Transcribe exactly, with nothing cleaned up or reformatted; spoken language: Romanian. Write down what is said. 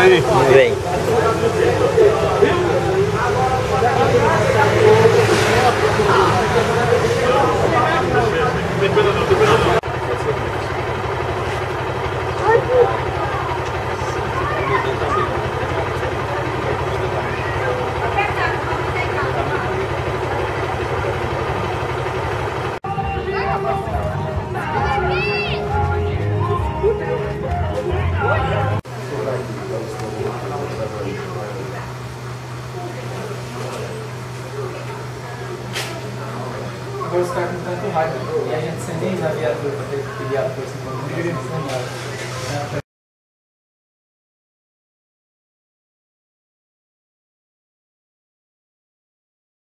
aí. Vem. Agora os caras com tanto raiva e a gente sem nem na viatura para ter que pedir a força para